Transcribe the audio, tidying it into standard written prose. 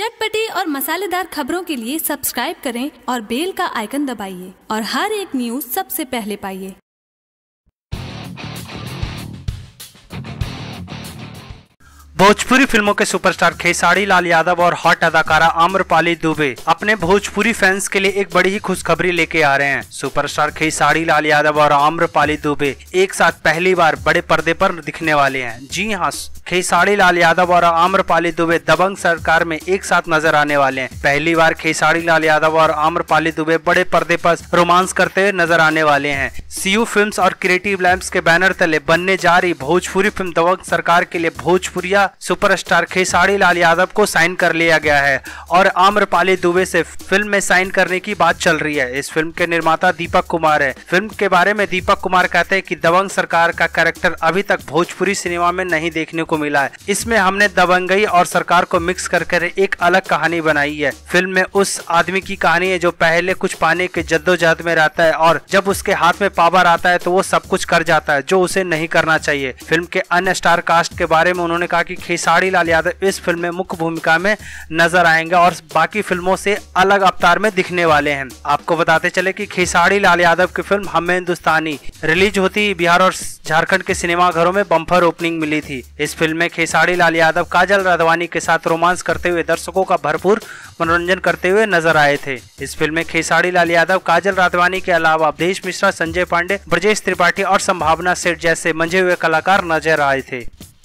चटपटी और मसालेदार खबरों के लिए सब्सक्राइब करें और बेल का आइकन दबाइए और हर एक न्यूज़ सबसे पहले पाइए। भोजपुरी फिल्मों के सुपरस्टार खेसारी लाल यादव और हॉट अदाकारा आम्रपाली दुबे अपने भोजपुरी फैंस के लिए एक बड़ी ही खुशखबरी लेके आ रहे हैं। सुपरस्टार खेसारी लाल यादव और आम्रपाली दुबे एक साथ पहली बार बड़े पर्दे पर दिखने वाले हैं। जी हां, खेसारी लाल यादव और आम्रपाली दुबे दबंग सरकार में एक साथ नजर आने वाले हैं। पहली बार खेसारी लाल यादव और आम्रपाली दुबे बड़े पर्दे पर रोमांस करते हुए नजर आने वाले हैं। सीयू फिल्म्स और क्रिएटिव लैब्स के बैनर तले बनने जा रही भोजपुरी फिल्म दबंग सरकार के लिए भोजपुरिया सुपरस्टार खेसारी लाल यादव को साइन कर लिया गया है और आम्रपाली दुबे से फिल्म में साइन करने की बात चल रही है। इस फिल्म के निर्माता दीपक कुमार है। फिल्म के बारे में दीपक कुमार कहते हैं कि दबंग सरकार का कैरेक्टर अभी तक भोजपुरी सिनेमा में नहीं देखने को मिला है। इसमें हमने दबंगई और सरकार को मिक्स कर एक अलग कहानी बनाई है। फिल्म में उस आदमी की कहानी है जो पहले कुछ पाने के जद्दोजहद में रहता है और जब उसके हाथ में पावर आता है तो वो सब कुछ कर जाता है जो उसे नहीं करना चाहिए। फिल्म के अन्य स्टार कास्ट के बारे में उन्होंने कहा कि खेसारी लाल यादव इस फिल्म में मुख्य भूमिका में नजर आएंगे और बाकी फिल्मों से अलग अवतार में दिखने वाले हैं। आपको बताते चले कि खेसारी लाल यादव की फिल्म हम हिंदुस्तानी रिलीज होती बिहार और झारखंड के सिनेमाघरों में बम्पर ओपनिंग मिली थी। इस फिल्म में खेसारी लाल यादव काजल राघवानी के साथ रोमांस करते हुए दर्शकों का भरपूर मनोरंजन करते हुए नजर आए थे। इस फिल्म में खेसारी लाल यादव काजल राघवानी के अलावा अवधेश मिश्रा, संजय पांडे, ब्रजेश त्रिपाठी और संभावना सेठ जैसे मंझे हुए कलाकार नजर आए थे।